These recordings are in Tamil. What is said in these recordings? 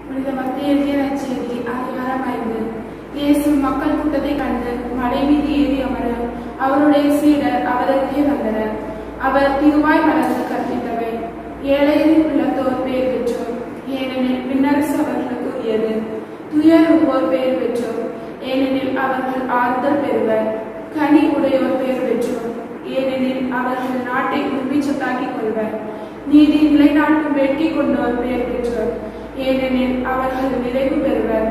புனித மத்திய எழுதிய நற்செய்தி அதிகாரம் 5. இயேசு மக்கள் கூட்டத்தை கண்டு மலை மீது ஏறி அமர அவருடைய சீடர் அவருக்கே வந்தனர். அவர் திருவாய் மலர்ந்து கற்பித்தவை. ஏழையின் உள்ளத்தோர் பேர் பெற்றோர், ஏனெனில் விண்ணரசு அவர்களுக்கு உரியது. துயருவோர் பேர் பெற்றோர், ஏனெனில் அவர்கள் ஆறுதல் பெறுவர். கனி உடையோர் பேர் பெற்றோர், ஏனெனில் அவர்கள் நாட்டை உரிமைச்சொத்தாக்கிக் கொள்வர். நீதி நிலைநாட்டும் வேட்கை கொண்டோர் பெயர் பெற்றோர், ஏனெனில் அவர்கள் நிறைவு பெறுவர்.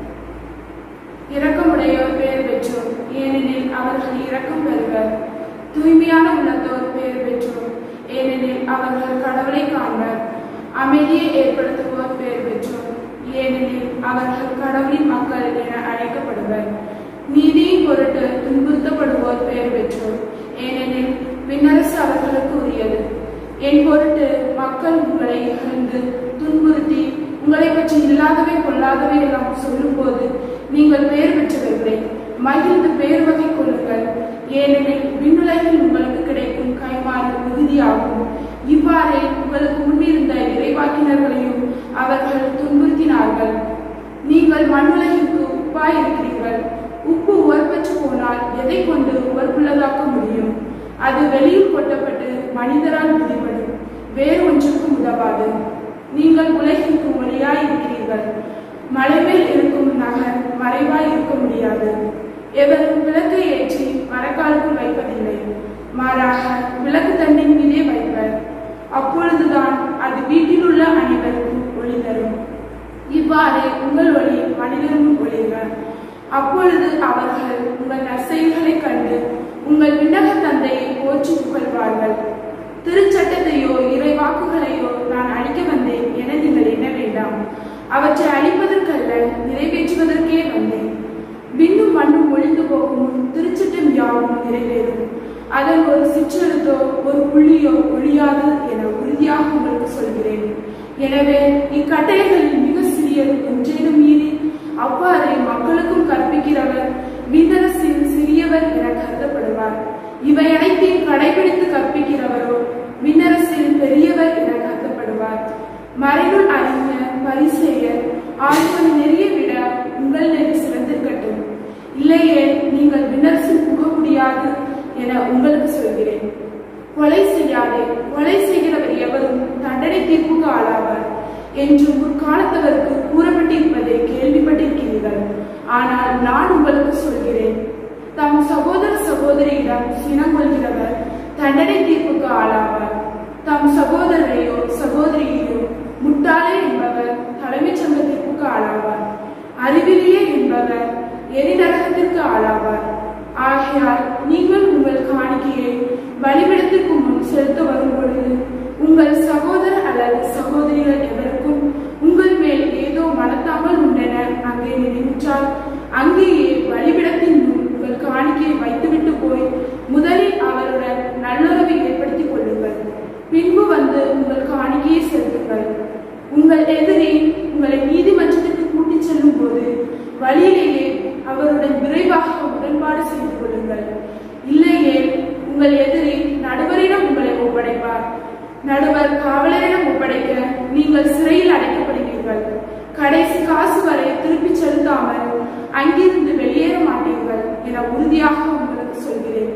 இரக்கமுடையோர் பெயர் பெற்றோர், ஏனெனில் அவர்கள் இரக்கம் பெறுவர். தூய்மையான உள்ளத்தோர் பெயர் பெற்றோர், ஏனெனில் அவர்கள் கடவுளை காண்பர். அமைதியை ஏற்படுத்துவோர் பெயர் பெற்றோர், ஏனெனில் அவர்கள் கடவுளின் மக்கள் என அழைக்கப்படுவர். நீதியின் பொருட்டு துன்புறுத்தப்படுவோர் பெயர் பெற்றோர், ஏனெனில் விண்ணரசு அவர்களுக்கு உரியது. என் பொருட்டு மக்கள் உங்களை இகழ்ந்து துன்புறுத்தி உங்களை பற்றி இல்லாதவை கொள்ளாதவை எல்லாம் சொல்லும் போது நீங்கள் பெயர் பெற்றவர்களை மகிழ்ந்து பெயர் வகை கொள்ளுங்கள், ஏனெனில் விண்ணுலகில் உங்களுக்கு கிடைக்கும் கைமாறு உறுதியாகும். இவ்வாறே உங்களுக்கு முன்னிருந்த இறைவாக்கினர்களையும் அவர்கள் துன்புறுத்தினார்கள். நீங்கள் மண்ணுலகிற்கு உப்பாய் இருக்கிறீர்கள். உப்பு உவர்பற்று போனால் எதை கொண்டு உவர்ப்புள்ளதாக்க முடியும்? அது வெளியில் கொட்டப்பட்டு மனிதரால் மிதிப்படும், வேறு ஒன்றுக்கும் உதவாது. நீங்கள் உலகிற்கு ஒளியாய் இருக்கிறீர்கள். மலைமேல் இருக்கும் நகர் மறைவாய் இருக்க முடியாது. எவரும் விளக்கை ஏற்றி மரக்காலுக்குள் வைப்பதில்லை, மாறாக விளக்கு தண்டின் மீதே வைப்பர். அப்பொழுதுதான் அது வீட்டில் உள்ள அனைவருக்கும் ஒளி தரும். இவ்வாறே உங்கள் ஒளி மனிதரும் ஒளிக. அப்பொழுது அவர்கள் உங்கள் நற்செயல்களை கண்டு உங்கள் விண்ணக தந்தையை போற்றி புகழ்வார்கள். திருச்சட்டத்தையோ இறைவாக்குகளையோ நான் அழிக்க வந்தேன் என நீங்கள் எண்ண வேண்டாம். அவற்றை அழிப்பதற்கல்ல, நிறைவேற்றுவதற்கே வந்தேன். விண்ணும் மண்ணும் ஒழிந்து போகும் திருச்சட்டம் யாவும் நிறைவேறும். அதன் ஒரு சிற்றெழுத்தோ ஒரு புள்ளியோ ஒழியாது என உறுதியாக உங்களுக்கு சொல்கிறேன். எனவே இக்கட்டளைகளில் மிக சிறியது ஒன்றேனும் மீறி அவ்வாறே மக்களுக்கும் கற்பிக்கிறவர் விண்ணரசில் சிறியவர் என கருதப்படுவார். இவை அனைத்தையும் கடைபிடித்து கற்பிக்கிறவரோ விண்ணரசில் பெரியவர் என கருதப்படுவார். மறைநூல் அறிஞர் பரிசேயர் ஆய்வு நெறியை விட உங்கள் நெறி சிறந்திருக்கட்டும். இல்லையே நீங்கள் விண்ணரசில் புக முடியாது என உங்களுக்கு சொல்கிறேன். கொலை செய்யாதே, கொலை செய்கிறவர் எவரும் தண்டனை தீர்ப்புக்கு ஆளாவார் என்று முற்காலத்தவருக்கு கூறப்பட்டிருப்பதை கேள்விப்பட்டிருக்கிறீர்கள். ஆனால் நான் உங்களுக்கு சொல்கிறேன், தம் சகோதர சகோதரியிடம் சினம் கொள்கிறவர் தண்டனை தீர்ப்புக்கு ஆளாவார். தம் சகோதரரையோ சகோதரியையோ முட்டாளே என்பவர் தலைமைச் சங்க தீர்ப்புக்கு ஆளாவார். அறிவிலியே என்பவர் எரிநரகத்திற்கு ஆளாவார். ஆகையால் நீங்கள் உங்கள் காணிக்கையை பலிபீடத்திற்கு முன் செலுத்த வரும் பொழுது உங்கள் சகோதரர் அல்லது சகோதரிகள் எவருக்கும் உங்கள் மேல் ஏதோ மனத்தாமல் உண்டென அங்கே நினைவுற்றால் அங்கேயே பலிபீடத்தின் முன் உங்கள் காணிக்கையை வைத்துவிட்டு போய் முதலில் அவருடன் நல்லுறவை ஏற்படுத்திக் கொள்ளுங்கள். பின்பு வந்து உங்கள் காணிக்கையை செலுத்துங்கள். உங்கள் எதிரி உங்களை நீதிமன்றத்திற்கு கூட்டிச் செல்லும் போது வழியிலேயே அவருடன் விரைவாக உடன்பாடு செய்து கொள்ளுங்கள். இல்லையே உங்கள் எதிரி நடுவரிடம் உங்களை ஒப்படைப்பார். நடுவர் காவலரிடம் ஒப்படைக்க நீங்கள் சிறையில் அடைக்கப்படுவீர்கள். கடைசி காசு வரை திருப்பி செலுத்தாமல் அங்கிருந்து வெளியேற மாட்டீர்கள் என உறுதியாக உங்களுக்கு சொல்கிறேன்.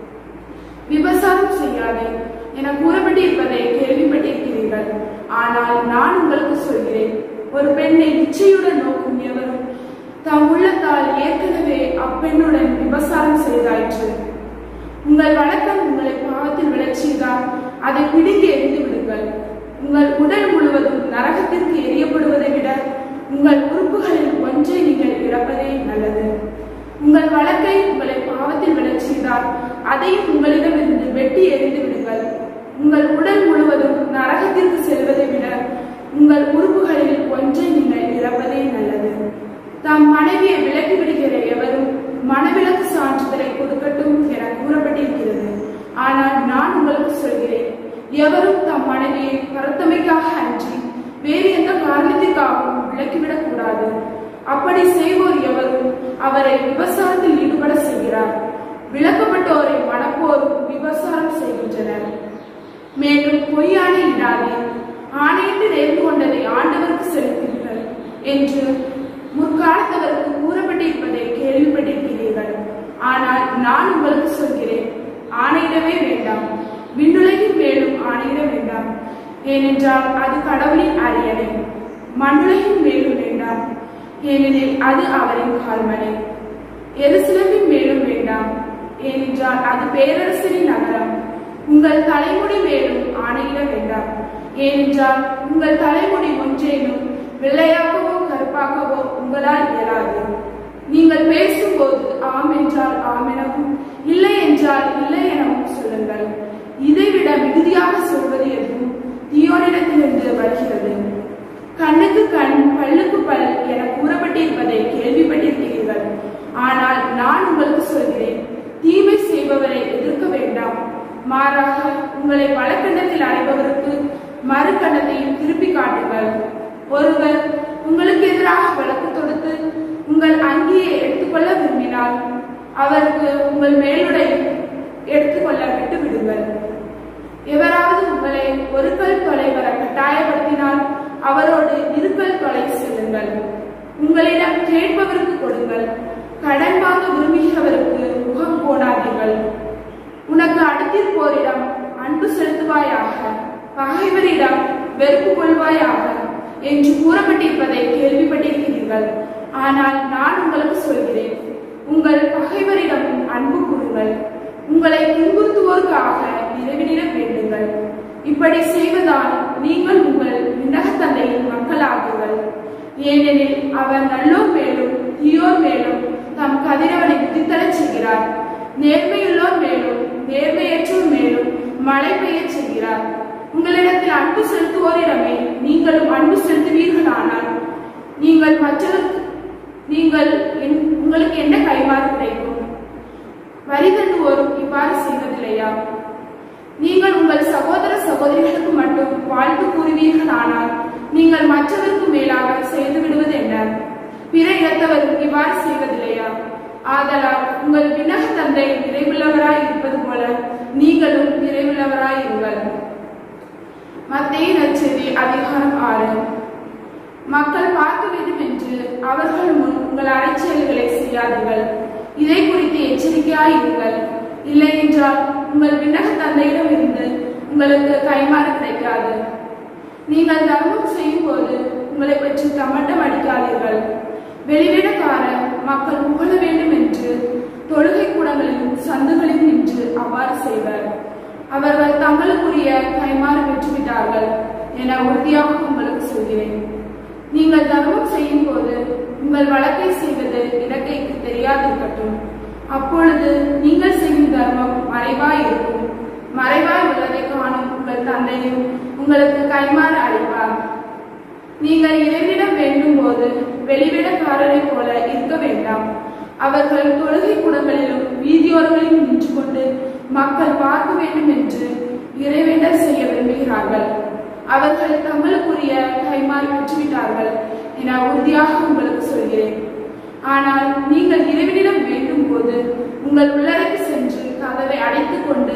விபசாரம் செய்யாதே என கூறப்பட்டிருப்பதை கேள்விப்பட்டிருக்கிறீர்கள். ஆனால் நான் உங்களுக்கு சொல்கிறேன், ஒரு பெண்ணை இச்சையுடன் நோக்கும் எவரும் தம் உள்ளத்தால் ஏற்கனவே அப்பெண்ணுடன் விபசாரம் செய்தாயிற்று. உங்கள் வழக்கம் உங்களை பாவத்தில் விளைச்சியதால் அதை பிடித்து எரிந்து விடுங்கள். உங்கள் உடல் முழுவதும் நரகத்திற்கு எரியப்படுவதை விட உங்கள் உறுப்புகளில் ஒன்றை நீங்கள் இழப்பதே நல்லது. உங்கள் வழக்கை உங்களை பாவத்தில் விளைச்சியதால் அதையும் உங்களிடமிருந்து வெட்டி எரிந்து விடுங்கள். உங்கள் உடல் முழுவதும் நரகத்திற்கு செல்வதை விட உங்கள் உறுப்புகளில் ஒன்றை நீங்கள் இழப்பதே நல்லது. தாம் மனைவியை விலக்கி விடுகிற எவரும் மனவிலக்கு சான்றிதழை கொடுக்கட்டும் என கூறப்பட்டிருக்கிறது. ஆனால் நான் உங்களுக்கு சொல்கிறேன், எவரும் தம் மனைவியை பரத்தமைக்காக அன்றி வேறு எந்த காரணத்திற்காகவும் விலக்கிவிடக் கூடாது. அப்படி செய்வோர் எவரும் அவரை விபசாரத்தில் ஈடுபட செய்கிறார். விலக்கப்பட்டோரை மனப்போரும் விபசாரம் செய்கின்றனர். மேலும் பொய்யானை இடாதே, ஆணையிட்டு நேர்ந்து கொண்டதை ஆண்டவருக்கு செலுத்துங்கள். என்று முற்காலத்தவருக்கு கூறப்பட்டிருப்பதை கேள்விப்பட்டிருக்கிறீர்கள். ஆனால் நான் உங்களுக்கு சொல்கிறேன், ஆணையிடவே வேண்டாம், விண்ணுலகின் மேலும் ஆணையிட வேண்டாம், ஏனென்றால் அது கடவுளின் அரியணை. மண்ணுலகின் மேலும் வேண்டாம், ஏனெனில் அது அவரின் கால்மனை. எருசலேமின் மேலும் வேண்டாம், ஏனென்றால் அது பேரரசரின் நகரம். உங்கள் தலைமுடி மேலும் ஆணையிட வேண்டாம், ஏனென்றால் உங்கள் தலைமுடி ஒன்றேனும் வெள்ளையாகவோ கருப்பாகவோ உங்களால் இயலாது. நீங்கள் பேசும்போது ஆம் என்றால் ஆம் எனவும் இல்லை என்றால் இல்லை எனவும் சொல்லுங்கள். இதைவிட மிகுதியாக சொல்வது எதுவும் தீயோனிடத்திலிருந்து வருகிறது. கண்ணுக்கு கண் பல்லுக்கு பல் என கூறப்பட்டிருப்பதை கேள்விப்பட்டிருக்கிறீர்கள். ஆனால் நான் உங்களுக்கு சொல்கிறேன், தீமை செய்பவரை எதிர்க்க வேண்டாம், மாறாக உங்களை வலக்கண்ணத்தில் அறைபவருக்கு மறு கண்ணத்தையும் திருப்பி காட்டுங்கள். ஒருவர் உங்களுக்கு எதிராக வழக்கு தொடுத்து உங்கள் அங்கியை எடுத்துக்கொள்ள விரும்பினால் அவருக்கு உங்கள் மேலுடை எடுத்துக்கொள்ள விட்டு விடுங்கள். எவராவது உங்களை ஒரு கல் தொலை வர கட்டாயப்படுத்தினால் அவரோடு இருக்கல் தொலை செல்லுங்கள். உங்களிடம் கேட்பவருக்கு கொடுங்கள், கடன் வாங்க விரும்புகிறவருக்கு முகம் போடாதீர்கள். உனக்கு அடுத்திருப்போரிடம் அன்பு செலுத்துவாயாக, பகைவரிடம் வெறுப்பு கொள்வாயாக என்று கூறப்பட்டிருப்பதை கேள்விப்பட்டிருக்கிறீர்கள். ஆனால் நான் உங்களுக்கு சொல்கிறேன், உங்கள் பகைவரிடம் அன்பு கூறுங்கள், உங்களை துன்புறுத்துவோருக்காக இறைவனிடம் வேண்டுங்கள். இப்படி செய்வதால் நீங்கள் உங்கள் விண்ணக தந்தையின் மக்களாகுங்கள். ஏனெனில் அவர் நல்லோர் மேலும் தீயோர் மேலும் தம் கதிரவனை உதித்தரச் செய்கிறார். நேர்மையுள்ளோர் மேலும் நேர்மையற்றோர் மேலும் மழை பெய்யச் செய்கிறார். உங்களிடத்தில் அன்பு செலுத்துவோரிடமே நீங்களும் அன்பு செலுத்துவீர்களானால் உங்களுக்கு என்ன கைமாறு கிடைக்கும்? வரி தண்டுவோரும் இவ்வாறு செய்வதில்லையா? நீங்கள் உங்கள் சகோதர சகோதரிகளுக்கு மட்டும் வாழ்த்து கூறுவீர்களானால் நீங்கள் மற்றவருக்கு மேலாக செய்து விடுவது என்ன? பிற இனத்தவரும் இவ்வாறு செய்வதில்லையா? ஆதலால் உங்கள் விண்ணக தந்தை நிறைவுள்ளவராய் இருப்பது போல நீங்களும் நிறைவுள்ளவராய் இருங்கள். மத்தேயு நற்செய்தி அதிகாரம் 6. மக்கள் பார்க்க வேண்டும் என்று அவர்கள் முன் உங்கள் அரைச்செயல்களை செய்யாதீர்கள். இதை குறித்து எச்சரிக்கையாயிருங்கள். இல்லை என்றால் உங்கள் விண்ணக தந்தையிடம் இருந்து உங்களுக்கு கைமாறு கிடைக்காது. நீங்கள் தர்மம் செய்யும் போது உங்களை பற்றி தம்மட்டம் அடிக்காதீர்கள். வெளிவிடக்காரர் மக்கள் புகழ வேண்டும் என்று தொழுகை கூடங்களிலும் சந்துகளிலும் நின்று அவ்வாறு செய்வர். அவர்கள் தங்களுக்குரிய கைமாறு பெற்றுவிட்டார்கள் என உறுதியாக உங்களுக்கு சொல்கிறேன். நீங்கள் தர்மம் செய்யும் போது உங்கள் வழக்கை செய்வது இடக்கைக்கு தெரியாதிருக்கட்டும். அப்பொழுது நீங்கள் செய்யும் தர்மம் மறைவாய் இருக்கும். மறைவாய் உள்ளதை காணும் உங்கள் தந்தையும் உங்களுக்கு கைமாறு அளிப்பார். நீங்கள் இறைவனிடம் வேண்டும் போது வெளிவிடக்காரரை போல இருக்க வேண்டாம். அவர்கள் தொழுகை கூடங்களிலும் வீதியோர்களிலும் நின்று கொண்டு மக்கள் பார்க்க வேண்டும் என்று இறைவேண்டல் செய்ய விரும்புகிறார்கள். அவர்கள் தங்களுக்குரிய கைமாறு பெற்றுவிட்டார்கள் என உறுதியாக உங்களுக்கு சொல்கிறேன். ஆனால் நீங்கள் இறைவனிடம் வேண்டும் போது உங்கள் உள்ளறைக்கு சென்று கதவை அடைத்துக் கொண்டு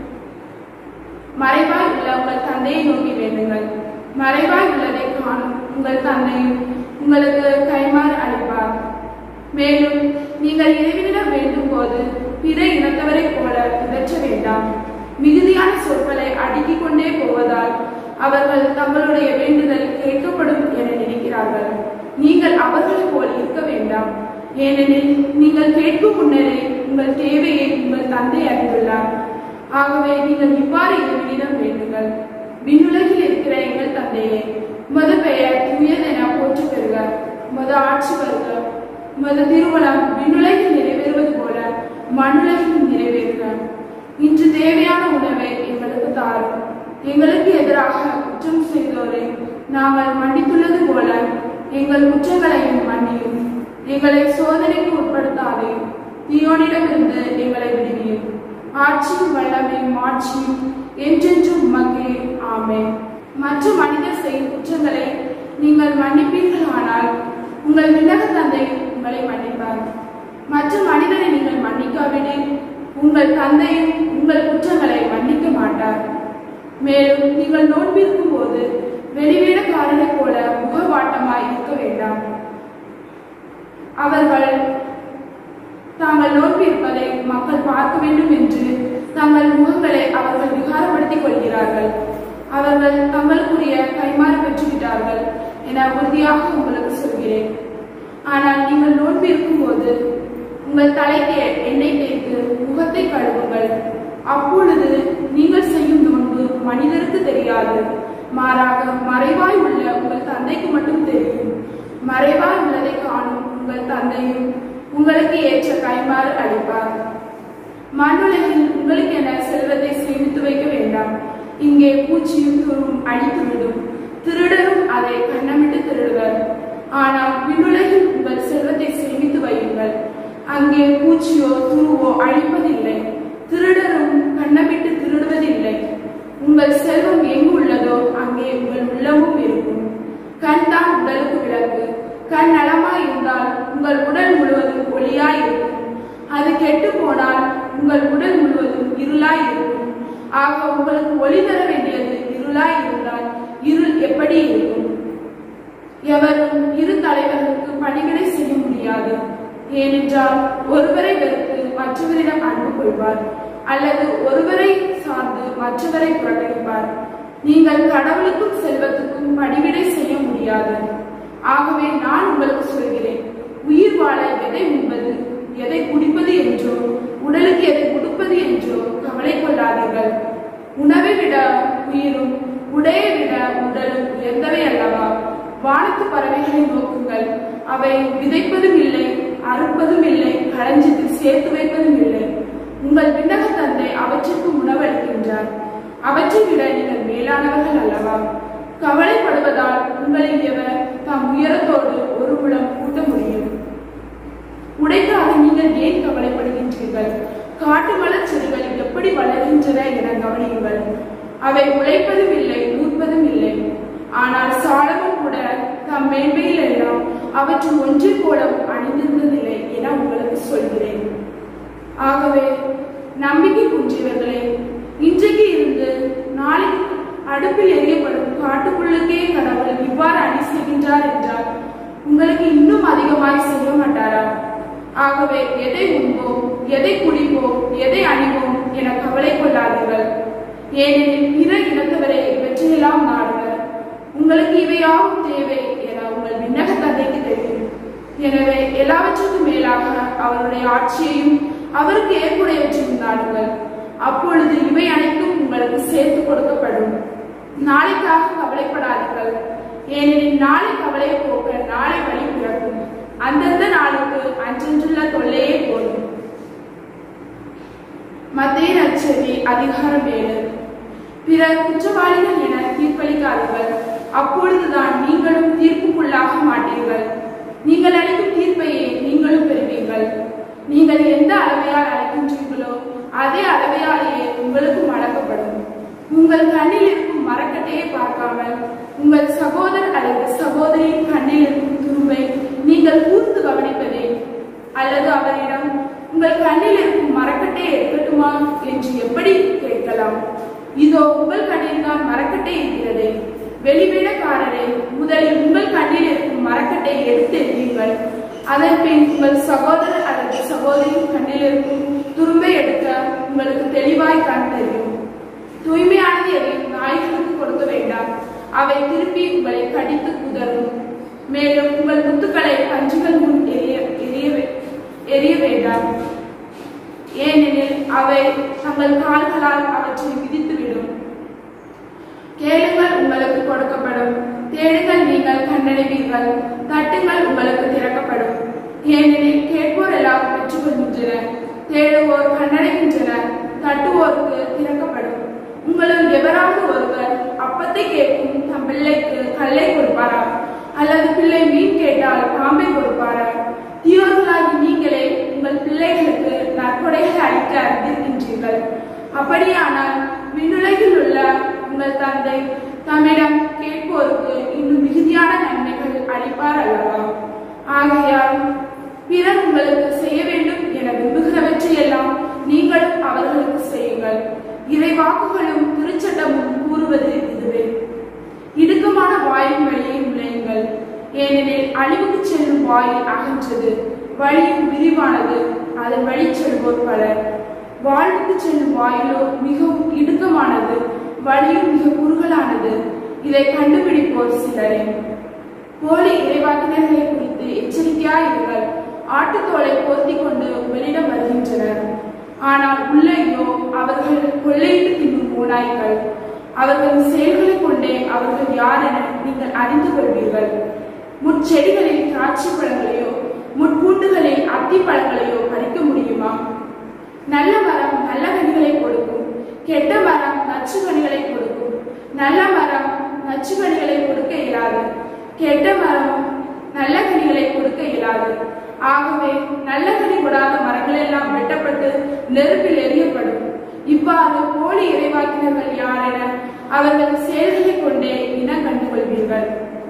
மறைவாய் உள்ள உங்கள் தந்தையை நோக்கி வேண்டுங்கள். மறைவாய் உள்ளதை காணும் உங்கள் தந்தையும் உங்களுக்கு கைமாறு அளிப்பார். மேலும் நீங்கள் இறைவனிடம் வேண்டும் போது பிற இனத்தவரை போல பிதற்ற வேண்டாம். மிகுதியான சொற்களை அடுக்கிக் கொண்டே போவதால் அவர்கள் தங்களுடைய வேண்டுதல் கேட்கப்படும் என நினைக்கிறார்கள். நீங்கள் அவர்களை போல் இருக்க வேண்டாம். ஏனெனில் நீங்கள் கேட்கும் முன்னரே உங்கள் தேவையை உங்கள் தந்தை அறிந்துள்ளார். ஆகவே நீங்கள் இவ்வாறு இறைவனிடம் வேண்டுங்கள். விண்ணுலகில் இருக்கிற எங்கள் தந்தையே, உமது பெயர் தூயதென போற்று பெறுக. உமது ஆட்சி வருக. உமது திருமணம் விண்ணுலகில் நிறைவேறுவது போல மண்ணுலகில் நிறைவேறுக. இன்று தேவையான உணவை எங்களுக்கு தாரும். எங்களுக்கு எதிராக குற்றம் செய்தோரை நாங்கள் மன்னித்துள்ளது போல எங்கள் குற்றங்களையும் மன்னியும். எங்களை சோதனைக்கு உட்படுத்தாதே, தீயோனிடமிருந்து எங்களை விடுவியும். ஆட்சியும் வல்லமையும் மாட்சியும் என்றென்றும் உமக்கே. ஆமென். மற்ற மனிதர் செய்யும் குற்றங்களை நீங்கள் மன்னிப்பீர்களானால் உங்கள் விண்ணக தந்தை உங்களை மன்னிப்பார். மற்ற மனிதரை நீங்கள் மன்னிக்காவிடில் உங்கள் தந்தையும் உங்கள் குற்றங்களை மன்னிக்க மாட்டார். மேலும் நீங்கள் நோன்பிருக்கும் போது வெளிவேடக்காரனை போல முகவாட்டமாய் இருக்க வேண்டாம். அவர்கள் தாங்கள் நோக்கியிருப்பதை மக்கள் பார்க்க வேண்டும் என்று தங்கள் முகங்களை அவர்கள் விகாரப்படுத்திக் கொள்கிறார்கள். அவர்கள் தங்களுக்குரிய கைமாறு பெற்றுவிட்டார்கள் என உறுதியாக உங்களுக்கு சொல்கிறேன். ஆனால் நீங்கள் நோன்பு இருக்கும் போது உங்கள் தலைக்கு எண்ணெய் தேய்த்து முகத்தை கழுவுங்கள். அப்பொழுது நீங்கள் செய்யும் நோன்பு மனிதருக்கு தெரியாது, மாறாக மறைவாய் உள்ள உங்கள் தந்தைக்கு மட்டும் தெரியும். மறைவாய் உள்ளதை காணும் உங்கள் தந்தையும் உங்களுக்கு ஏற்ற கைமாறு அளிப்பார். மண்ணுலகில் உங்களுக்கு என செல்வத்தை சேமித்து வைக்க வேண்டாம். இங்கே பூச்சியும் துருவும் அழித்துவிடும், திருடரும் அதை கண்ணமிட்டு திருடுவர். ஆனால் விண்ணுலகில் உங்கள் செல்வத்தை சேமித்து வையுங்கள். அங்கே பூச்சியோ துருவோ அழிப்பதில்லை, திருடரும் கண்ணமிட்டு திருடுவதில்லை. உங்கள் செல்வம் எங்கு உள்ளதோ அங்கே உங்கள் உள்ளமும் இருக்கும். கண் தான் உடலுக்கு விளக்கு. கண் நலமாய் இருந்தால் உங்கள் உடல் முழுவதும் ஒளியாய் இருக்கும். அது கெட்டு போனால் உங்கள் உடல் முழுவதும் இருளாய் இருக்கும். ஆக உங்களுக்கு ஒளி தர வேண்டியது இருளாய் இருந்தால் இருள் எப்படி இருக்கும்? எவரும் இரு தலைவர்களுக்கு பணிவிடை செய்ய முடியாது. ஏனென்றால் ஒருவரை வெறுத்து மற்றவரிடம் அன்பு கொள்வார், அல்லது ஒருவரை சார்ந்து மற்றவரை புறக்கணிப்பார். நீங்கள் கடவுளுக்கும் செல்வத்துக்கும் பணிவிடை செய்ய முடியாது. ஆகவே நான் உங்களுக்கு சொல்கிறேன், உயிர் வாழ எதை உண்பது, எதை குடிப்பது என்றோ, உடலுக்கு எதை உடுப்பது என்றோ கவலை கொள்ளாதீர்கள். உணவை விட உயிரும் உடையை விட உடலும் உயர்ந்தவை அல்லவா? வானத்து பறவைகளை நோக்குங்கள், அவை விதைப்பதும் இல்லை, அறுப்பதும் இல்லை, களஞ்சியத்தில் சேர்த்து வைப்பதும் இல்லை. உங்கள் விண்ணக தந்தை அவற்றிற்கு உணவளிக்கின்றார். அவற்றை விட நீங்கள் மேலானவர்கள் அல்லவா? கவலைப்படுவதால் உங்களில் எவர் தாம் உயரத்தோடு ஒரு முழம் கூட்ட முடியும்? உடைக்காக நீங்கள் ஏன் கவலைப்படுகின்றீர்கள்? காட்டு மலர் செடிகள் எப்படி வளர்கின்றன என கவனியுங்கள். அவை உழைப்பதும் இல்லை, நூற்பதும் இல்லை. ஆனால் சாலமோன் கூட தம் மேன்மையில் எல்லாம் அவற்றில் ஒன்றை போல அணிந்திருந்ததில்லை என உங்களுக்கு சொல்கிறேன். ஆகவே நம்பிக்கை குன்றியவர்களே, இன்றைக்கு இருந்து நாளைக்கு அடுப்பில் எரியப்படும் காட்டுக்குள்ளுக்கே கடவுள் இவ்வாறு அணி செய்கின்றார் என்றால் உங்களுக்கு இன்னும் அதிகமாய் செய்ய மாட்டாரா? ஆகவே எதை உண்போம், எதை குடிப்போம், எதை அணிவோம் என கவலை கொள்ளாதீர்கள். ஏனெனில் பிற இனத்தவரை இவற்றையெல்லாம் நாடுவர். உங்களுக்கு இவையாவும் தேவை என உங்கள் விண்ணக தந்தைக்கு தெரியும். எனவே எல்லாவற்றுக்கும் மேலாக அவருடைய ஆட்சியையும் அவருக்கு ஏற்புடையவற்றையும் நாடுங்கள். அப்பொழுது இவை அனைத்தும் உங்களுக்கு சேர்த்து கொடுக்கப்படும். நாளைக்காக கவலைப்படாதீர்கள், ஏனெனில் நாளை கவலையை போக்க நாளை வழி பிறக்கும். அந்தந்த நாளுக்கு அன்றென்றுள்ள தொல்லையே போதும். மத்தேயு நற்செய்தி அதிகாரம் 7. பிறர் குற்றவாளிகள் என தீர்ப்பளிக்காதீர்கள், அப்பொழுதுதான் நீங்களும் தீர்ப்புக்குள்ளாக மாட்டீர்கள். நீங்கள் அளிக்கும் தீர்ப்பையே நீங்களும் பெறுவீர்கள். நீங்கள் எந்த அளவையால் அளிக்கின்றீர்களோ அதே அளவையாலேயே உங்களுக்கும் அளக்கப்படும். உங்கள் கண்ணில் இருக்கும் மரக்கட்டையை பார்க்காமல் உங்கள் சகோதரர் அல்லது சகோதரியின் கண்ணில் இருக்கும் துரும்பை நீங்கள் கூர்ந்து கவனிப்பதே? அல்லது அவரிடம் உங்கள் கண்ணில் இருக்கும் மரக்கட்டையை எடுக்கட்டுமா என்று எப்படி கேட்கலாம்? இதோ உங்கள் கண்ணில் தான் மரக்கட்டை இருக்கிறதே. வெளிவேடக்காரரே, முதலில் உங்கள் கண்ணில் இருக்கும் மரக்கட்டையை எடுத்து எறியுங்கள். அதன் பின் உங்கள் சகோதரர் அல்லது சகோதரியின் கண்ணில் இருக்கும் துரும்பை எடுக்க உங்களுக்கு தெளிவாய் கண் தெரியும். தூய்மையானது எதை நாய்களுக்கு கொடுக்க வேண்டாம், அவை திருப்பி உங்களை கடித்து குதறும். மேலும் உங்கள் முத்துக்களை பஞ்சுகள் முன் எரிய வேண்டாம், ஏனெனில் அவை தங்கள் கால்களால் அவற்றை மிதித்துவிடும். கேளுங்கள், உங்களுக்கு கொடுக்கப்படும். தேடுங்கள், நீங்கள் கண்டடைவீர்கள். தட்டுங்கள், உங்களுக்கு திறக்கப்படும். ஏனெனில் கேட்போர் எல்லாம் பெற்றுக்கொள்கின்றனர், தேடுவோர் கண்டடைகின்றனர், தட்டுவோருக்கு திறக்கப்படும். உங்களுள் எவராவது ஒருவர் அப்பத்தை கேட்கும் தம் பிள்ளைக்கு கல்லை கொடுப்பாரா? அல்லது பிள்ளை மீன் கேட்டால் பாம்பை கொடுப்பாரா? தீயோர்களாகி நீங்களே உங்கள் பிள்ளைகளுக்கு நற்கொடைகளை அளிக்க அறிந்திருக்கின்றீர்கள். அப்படியானால் விண்ணுலகில் உள்ள உங்கள் தந்தை தம்மிடம் கேட்போருக்கு இன்னும் மிகுதியான நன்மைகள் அளிப்பார் அல்லவா? ஆகையால் பிறர் உங்களுக்கு செய்ய வேண்டும் என விரும்புகிறவற்றையெல்லாம் நீங்களும் அவர்களுக்கு செய்யுங்கள். இறை வாக்குகளும் திருச்சட்டமும் கூறுவது இதுவே. இடுக்கமான வாயின் வழியை நுழையுங்கள், ஏனெனில் அழிவுக்கு செல்லும் வாயில் அகன்றது, வழியும் விரிவானது, அதன் வழி செல்வோர் பலர். வாழ்வுக்கு செல்லும் வாயிலோ மிகவும் இடுக்கமானது, வழியும் மிக குறுகலானது, இதை கண்டுபிடிப்போர் சிலரே. போலி இறைவாக்கினர்களை குறித்து எச்சரிக்கையாயிருங்கள். ஆட்டுத்தோலை போர்த்தி கொண்டு வெளியிடம் வருகின்றனர், ஆனால் உள்ளேயோ அவர்கள் கொள்ளையிட்டு தின்னும் ஓநாய்கள். அவர்களின் செயல்களை கொண்டே அவர்கள் யார் என நீங்கள் அறிந்து கொள்வீர்கள். முட்செடிகளில் திராட்சை பழங்களையோ முட்பூண்டுகளில் அத்தி பழங்களையோ பறிக்க முடியுமா? நல்ல மரம் நல்ல கனிகளை கொடுக்கும், கெட்ட மரம் நச்சு கனிகளை கொடுக்கும். நல்ல மரம் நச்சு கனிகளை கொடுக்க இயலாது, கெட்ட மரம் நல்ல கனிகளை கொடுக்க இயலாது. ஆகவே நல்ல கனி கொடாத மரங்கள் எல்லாம் வெட்டப்பட்டு நெருப்பில் எரியப்படும். இவ்வாறு போலி இறைவாக்கினர்கள் யார் என அவர்கள் செயல்களை கொண்டே இனம் கண்டுகொள்வீர்கள்.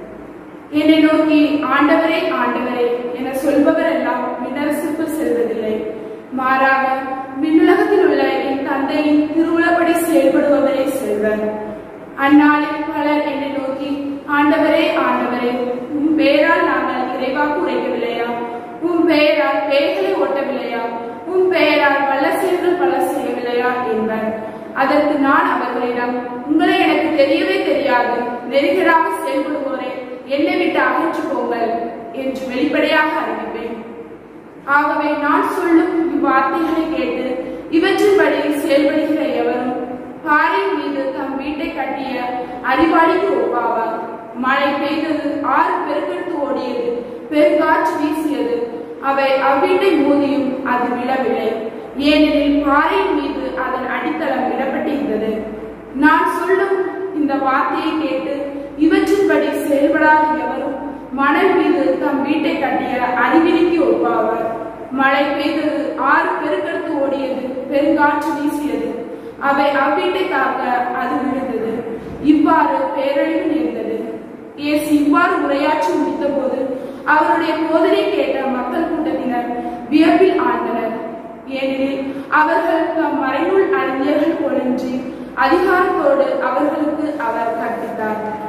என்னை நோக்கி ஆண்டவரே ஆண்டவரே என சொல்பவர் எல்லாம் விண்ணரசுக்குள் செல்வதில்லை, மாறாக விண்ணுலகத்தில் உள்ள என் தந்தையின் திருவுளப்படி செயல்படுபவரே செல்வர். அந்நாளில் பலர் என்னை நோக்கி ஆண்டவரே ஆண்டவரே, உம் பெயரால் நாங்கள் இறைவாக்கு உரைக்கவில்லையா? உம் பெயரால் பேய்களை ஓட்டவில்லையா? உம் பெயரால் வல்ல செயல்கள் பல செய்யவில்லையா என்பர். அதற்கு நான் அவர்களிடம், உங்களை எனக்கு தெரியவே தெரியாது, நெருங்கடாக செயல்படுவோரே என்னை விட்டு அகற்று போங்கள் என்று வெளிப்படையாக அறிவிப்பேன். ஆகவே நான் சொல்லும் இவ்வார்த்தைகளை கேட்டு இவற்றின்படி செயல்படுகிற எவரும் பாறையின் மீது தம் வீட்டை கட்டிய அறிவாளிக்கு ஒப்பாவார். மழை பெய்தது, ஆறு பெருக்கெடுத்து ஓடியது, பெருங்காற்று வீசியது, அவை அவ்வீட்டை மோதியும் அது விழவில்லை, ஏனெனில் பாறையின் மீது அதன் அடித்தளம் விடப்பட்டிருந்தது. நான் சொல்லும் இந்த வார்த்தையை கேட்டு இவற்றின்படி செயல்படாத எவரும் மணல் மீது தம் வீட்டை கட்டிய அறிவிலிக்கு ஒப்பாவார். மழை பெய்தது, ஆறு பெருக்கெடுத்து ஓடியது, பெருங்காற்று வீசியது, அவை அவ்வீட்டை காக்க அது விழுந்தது, இவ்வாறு பேரழிவு நேர்ந்தது. இயேசு இவ்வாறு உரையாற்றி முடித்த போது அவருடைய போதனை கேட்ட மக்கள் கூட்டத்தினர் வியப்பில் ஆழ்ந்தனர். ஏனெனில் அவர்கள் தம் மறைநூல் அறிஞர்கள் போலின்றி அதிகாரத்தோடு அவர்களுக்கு அவர் கற்பித்தார்.